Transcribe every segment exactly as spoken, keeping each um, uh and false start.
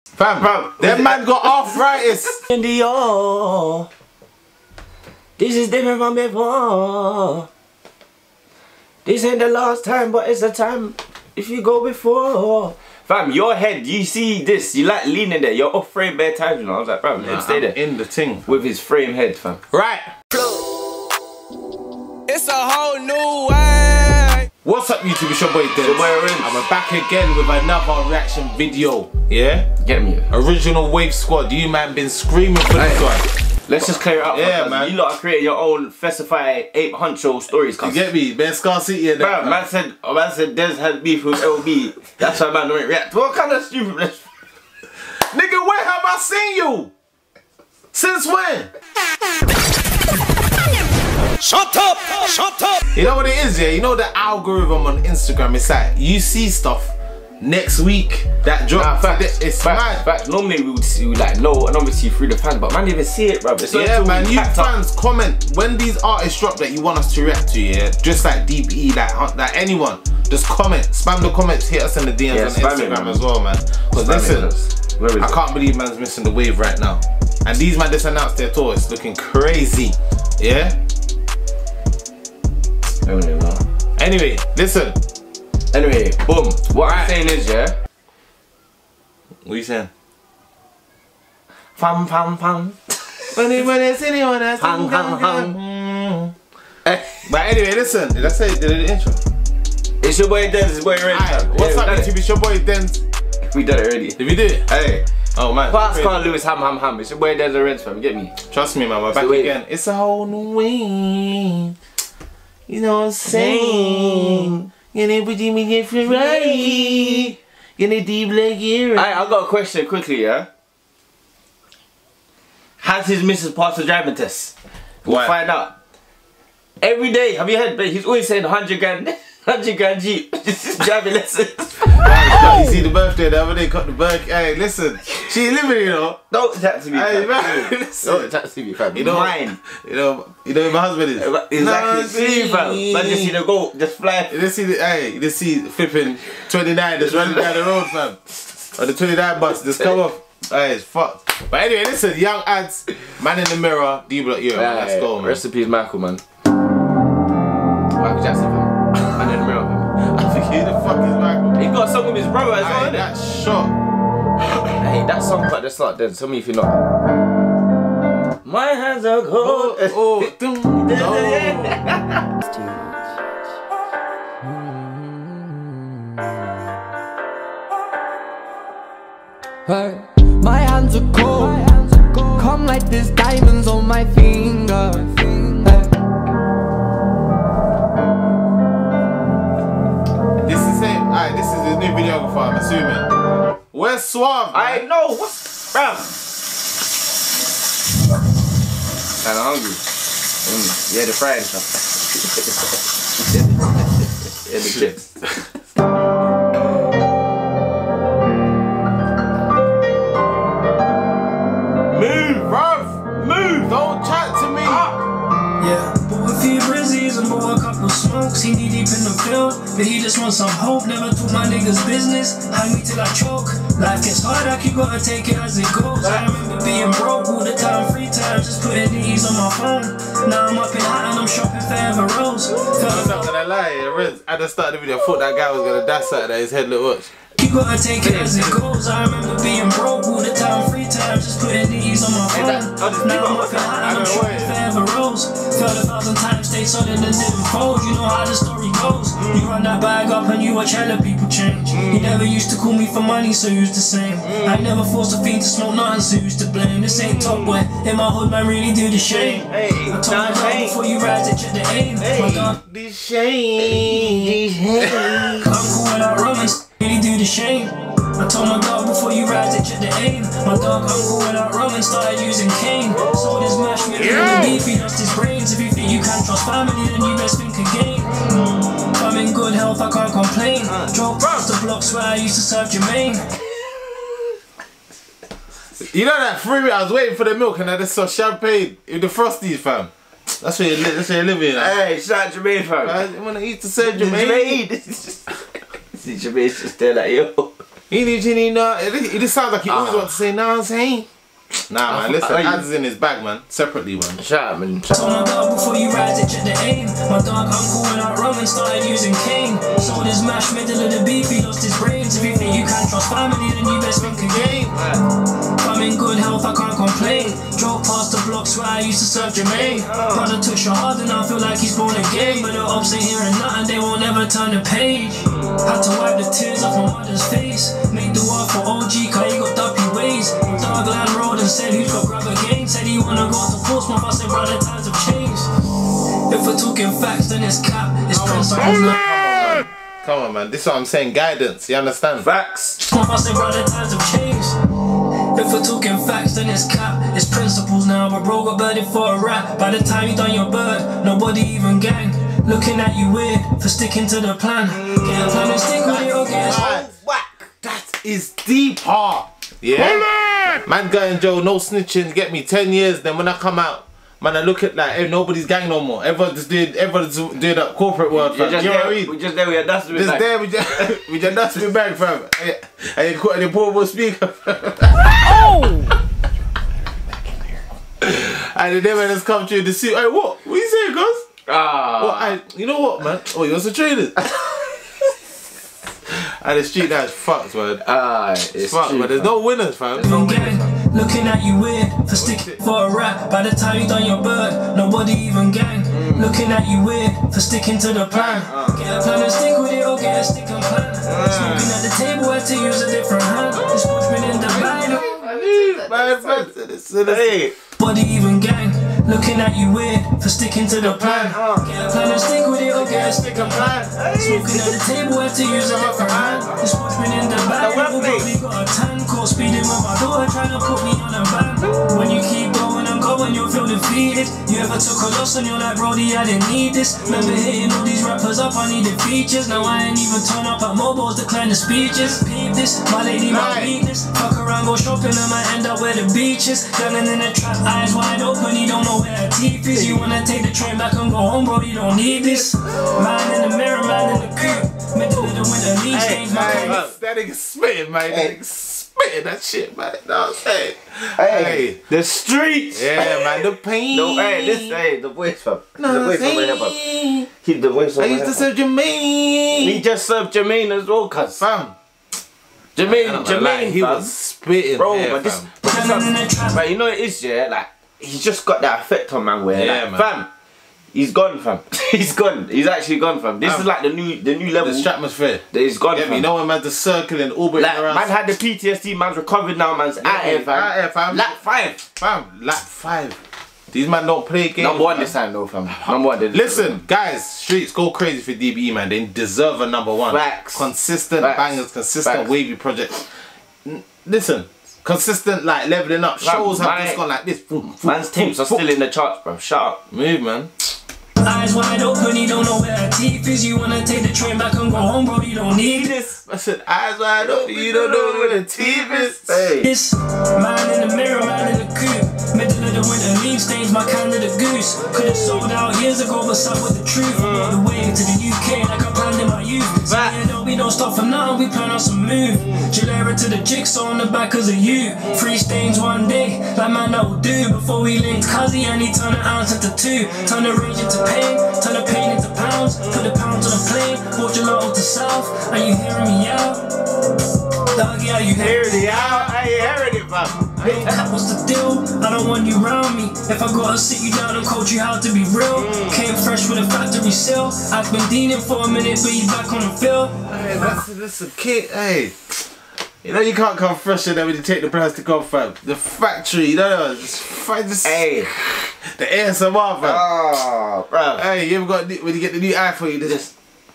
Fam, fam, that man got arthritis. In the oh, this is different from before. This ain't the last time, but it's the time if you go before. Fam, your head, you see this, you like leaning there, you're off frame bare times, you know. I was like, fam, nah, stay there. In the thing. With his frame head, fam. Right. It's a whole new way. What's up, YouTube? It's your boy Denz. Your boy Rinse. I'm back again with another reaction video. Yeah? Get me. Original Wave Squad. You man been screaming for this one. Let's just clear it up. Yeah, man. You lot are creating your own Festify Ape Huncho stories. You get me? Ben Scar City and that. Man said, oh, man said Denz had beef with L B. That's why man don't react. What kind of stupidness? Nigga, where have I seen you? Since when? Shut up! Shut up! You know what it is, yeah? You know the algorithm on Instagram, it's like, you see stuff next week that drop. Nah, fact, it's fact, mad. Fact, normally we would see, we like know and obviously through the fans, but man didn't even see it, bro. It's yeah, man, you fans up. Comment when these artists drop that you want us to react to, yeah? Just like D P E, like, like anyone, just comment, spam the comments, hit us in the D Ms yeah, on Instagram it, as well, man. Because listen, I can't believe man's missing the wave right now. And these man just announced their tour, it's looking crazy, yeah? Anyway, listen. Anyway, boom. What right. I'm saying is, yeah. What are you saying? Fam, fam, fam. When it's anyone else. But anyway, listen. Did I say did the intro? It's your boy Denz. It's your boy Rinse. What's yeah, up, YouTube? It's your boy Denz. We done it already. Did we do it? Hey. Oh man. Pass Carl Lewis, ham, ham, ham. It's your boy Denz Rinse, fam. Get me. Trust me, man. We're back again. It's a whole new way. You know what I'm saying? You know, but you mean if you're right. You know, deep like you're right. I got a question quickly, yeah? Has his missus passed the driving test? We'll Why? find out. Every day, have you heard? But he's always saying one hundred grand, one hundred grand Jeep. Driving lessons. You see the birthday the other day, cut the bird. Hey, listen, she ain't living, you know. Don't attack to me, hey, fam. Man, listen. Don't attack to me, fam. You know, mine. You know, you know who my husband is. Exactly. No, see, fam. Man, just see the goat just fly. You just see the, hey, you just see flipping twenty-nine just running down the road, fam. Or the twenty-nine bus just come off. Hey, it's fucked. But anyway, listen, young ads, man in the mirror, D block, yo, yeah, let's go, man. Rest in peace, Michael, man. Michael Jackson, fam. Man in the mirror, fam. I think he the fuck is Michael. He got a song with his brother as well, innit? That's shot. Hey, that song but that's not dead. Tell me if you're not. My hands are cold. Oh, oh, dum, no. Hey, my hands are cold. Come like there's diamonds on my finger. Hey. This is it. Alright, this is his new videographer, I'm assuming. Where's Suave? I know. What's fam? Kinda hungry. Mm. Yeah, the fried stuff. Yeah, the chips. Move, bruv! Move! Don't chat to me! Yeah, but with few brizzies and more a couple smokes, he knee deep in the field, but he just wants some hope. Never took my niggas' business, hang me till I choke. Life gets hard, I keep gotta take it as it goes. I remember being broke all the time, free time, just putting the ease on my phone. Now I'm up in hot and I'm shopping for Ever Rose. I'm not gonna lie, at the start of the video, I thought that guy was gonna dash out at his head, look, watch. You gotta take it as it goes. I remember being broke all the time, free time, just putting the ease on my phone. Now I'm up in hot and I'm shopping for Ever Rose. Felt a thousand times, stay solid and didn't fold. You know how the story goes. You run that bag up and you watch hella people change. You never used to call me for money, so you's the same. I never forced a fiend to smoke nothing, so who's to blame? This ain't top boy, in my hood man really do the shame. I told my dog before you rise to check the aim. My dog, the shame. I'm cool without romance. Really do the shame. I told my dog before you rise to check the aim. My dog uncle without rolling started using cane. Sold his mash with yeah. Deep, he lost his brains. If you think you can't trust family, then you best think again. Mm. I'm in good health, I can't complain. Drove past the blocks where I used to serve Jermaine. You know that three I was waiting for the milk and I just saw champagne with the Frosties, fam. That's where you're, that's where you're living. Like. Hey, shout out Jermaine, fam. I wanna eat to serve Jermaine. See Jermaine's just there like, yo. He didn't know. It just sounds like he always wants to say, "Nah, I'm saying." Nah, man, listen, ads is in his bag, man. Separately, man. Shut up, man. Told my dog before you rise, it check the aim. My dog uncle went out wrong and started using cane. Sold his mash, middle of the beef, he lost his brains. If you think you can't trust family, then you best think again. I'm in good health, I can't complain. Drove past the blocks where I used to serve Jermaine. Brother took shahad and I feel like he's born again. But the ops ain't hearing nothing, they won't ever turn the page. Had to wipe the tears off my mother's face. Make the war for O G, cause he got duppy ways. Dog land road and said who's got grab again. Said he wanna go to Portsmouth, I said brother, times have changed. If we're talking facts, then it's cap, it's principles. Come on, man. Come on, man. This is what I'm saying, guidance. You understand? Facts. I said brother, times have changed. If we're talking facts, then it's cap, it's principles now. But bro got birded for a rat. By the time you done your bird, nobody even gang. Looking at you weird for sticking to the plan. Get a plan and stick with it or get a whack. That is deep heart. Yeah. Man going Joe, no snitching, get me ten years, then when I come out, man, I look at like, hey, nobody's gang no more. Everyone just did, everyone just did that corporate world, fam. Just you know there, what I mean? we just there, we had dust Just back. there, we just, we just dust me back, fam. And you caught the portable speaker. Oh! And then when it's come through the suit, hey, what? What you saying, cuz? Ah. Well, I, you know what, man? Oh, you also traded. And the street guy's fucked, man. Ah, it's fucked, true, but there's no winners, fam. no gang. Looking at you weird for sticking for a rat. By the time you done your bird, nobody even gang. Looking at you weird for sticking to the plan. Get a plan and stick with it or get a stick and plan. Smoking at the table, had to use a different hand. This watchman in the bag. Man, man, hey. Body even gang. Looking at you weird for sticking to the plan. Get a plan and stick with it or get a stick and plan. Smoking at the table, had to use a different hand. This watchman in the bag. We got a tan, caught speeding with my daughter, trying to put me on a van. When you keep going and going, you'll feel defeated. You ever took a loss and you're like, Brody, I didn't need this. Remember hitting all these rappers up, I needed features. Now I ain't even turn up at mobiles, decline the speeches. Peep this, my lady, my weakness. Fuck around, go shopping, I might end up where the beach is. Gunning in the trap, eyes wide open, you don't know where her teeth is. You wanna take the train back and go home, bro, you don't need this. Man in the mirror, man in the coupe. Middle of the winter, leaves stains, my Hey, that nigga spitting, man. That nigga spitting that shit, man. You know what I'm saying? Hey, Hey, the streets. yeah, man, the pain. No, hey, this, hey, the voice, fam. No, The voice over here, fam. Keep the voice over I here. used to serve Jermaine. He just served Jermaine as well, cuz. Fam. Jermaine, Jermaine, he fam. was spitting. Bro, there, but this, fam. but this fam, but you know it is, yeah, like, he's just got that effect on man where, Yeah, like, man. fam, he's gone, fam. He's gone. He's actually gone, fam. This Fam. is like the new, the new level. The stratosphere. that he's gone, Yeah, fam. you know when man's just circling, orbiting Like, around. man had the P T S D, man's recovered now, man's out here, fam. Out here, fam. Lap five. Fam, lap five. These man don't play games. Number one man. this time, though, fam. Number one. They Listen, guys, streets go crazy for D B E, man. They deserve a number one. Facts. Consistent Facts. bangers, consistent Facts. wavy projects. N listen, consistent like leveling up. Fam, Shows have my- just gone like this. Boom, boom, Man's boom, tapes are boom. still in the charts, bro. Shut up. Move, man. eyes wide open, you don't know where her teeth is. You wanna take the train back and go home, bro, you don't need this. I said, eyes wide open, you don't know where the teeth is. Hey. This man in the mirror, man in the coupe. Middle of the winter, lean stains my Canada goose. Could've sold out years ago, but stuck with the truth. All the way to the U K, like I planned in my youth. So yeah, no, we don't stop for now, we plan on some move. Gilera to the jigsaw on the back cause of you. Three stains one day, like man that will do. Before we linked Cuzzy and he turned an ounce into two. Turn the rage into pain, turn the pain into pounds. Put the pounds on a plane, brought gelato to south. Are you hearing me out? Dog, yeah, you hearing me out? I ain't heard it, fam. Hey, what's the deal? I don't want you around me. If I gotta sit you down and coach you how to be real. Came fresh with a factory seal. I've been dealing for a minute, but you back on the field. Hey, that's, that's a kid. Hey, you know you can't come fresh and then when you take the plastic off, fam. The factory, you know, just find this. Hey. The A S M R, fam. Oh, bro. Hey, you ever got when you get the new iPhone, you just.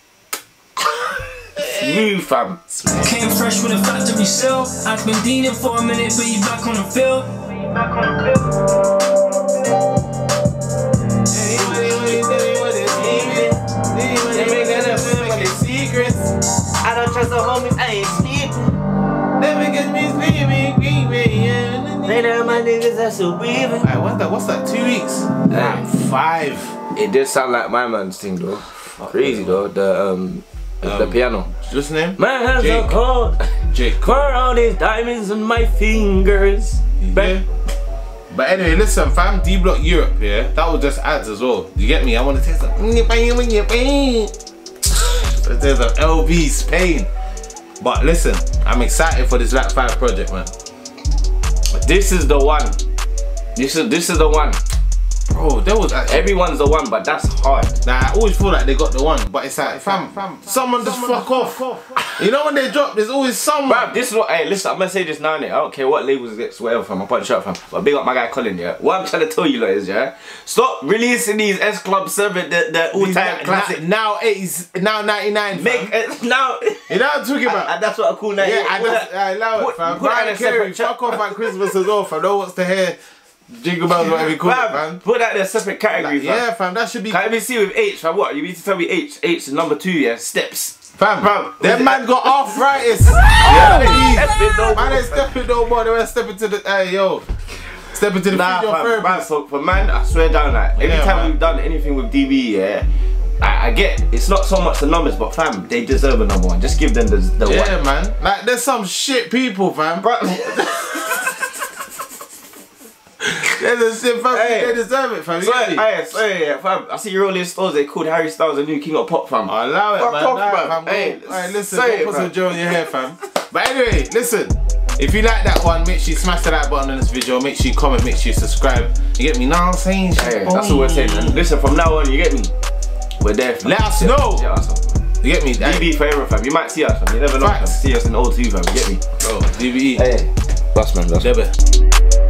Move, fam. Came fresh with a factory seal. I've been dealing for a minute, but you back on the field. Back on the field. I don't trust the homies, I ain't sleeping. Later, my niggas are still breathing. Hey, what's that? What's that? Two weeks? Damn, five. It did sound like my man's thing, though. Crazy, though. The um, the Um, piano. What's his name? My hands Jake. are cold. Jake. For all these diamonds on my fingers. Yeah. But anyway, listen, fam, D Block Europe, yeah, that was just ads as well. You get me? I want to taste some. There's some L B Spain. But listen, I'm excited for this Lap five project, man. This is the one. This is this is the one. Bro, there was actually, everyone's the one, but that's hard. Nah, I always feel like they got the one, but it's like, fam, fam, someone just fuck off. You know when they drop, there's always someone. Bruv, this is what, hey, listen, I'm gonna say this now, innit? I don't care what labels it gets, whatever, fam. I'm punch up, fam. But big up my guy Colin, yeah? What I'm trying to tell you, lot, is, yeah? Stop releasing these S Club seven, the, the all-time classic. Now eighties, now ninety-nine, fam. Make, uh, now. You know what I'm talking about? And that's what I call ninety-eight. Yeah, and that's, I allow it, fam. Put that in a separate fuck off at Christmas as well, fam. No one wants to hear Jingle Bells, whatever you call it, man. Put that in a separate category, like, fam. Yeah, fam, that should be. Can I even see with H, fam? What? You need to tell me H. H is number two, yeah? Steps. Fam, fam. That man got arthritis. Yeah, oh, man ain't stepping no more. They were stepping to the, hey, yo. Stepping to the nah, fam, man, for, for man, I swear down, like, every yeah, time man. we've done anything with D B, yeah, I, I get it's not so much the numbers, but fam, they deserve a number one. Just give them the, the yeah, one. Yeah, man. Like, there's some shit people, fam. Bro. There's a shit, fam. Hey. They deserve it, fam. You so, hey, so, yeah, fam. I see you're all in stores. They called Harry Styles a new king of pop, fam. I allow it, Fuck man. Off, nah, fam. fam. Hey, hey, listen, say don't it, put fam. some gel in your hair, fam. But anyway, listen. If you like that one, make sure you smash the like button on this video. Make sure you comment. Make sure you subscribe. You get me? Now I'm saying, hey, that's what we're saying. And listen, from now on, you get me. We're there, fam. Let us know. Yeah, awesome. You get me? D B forever, fam. You might see us, fam. You never know, fam. See us in O two, fam. You get me? Bro, D B E. Hey, boss man, boss. Debe.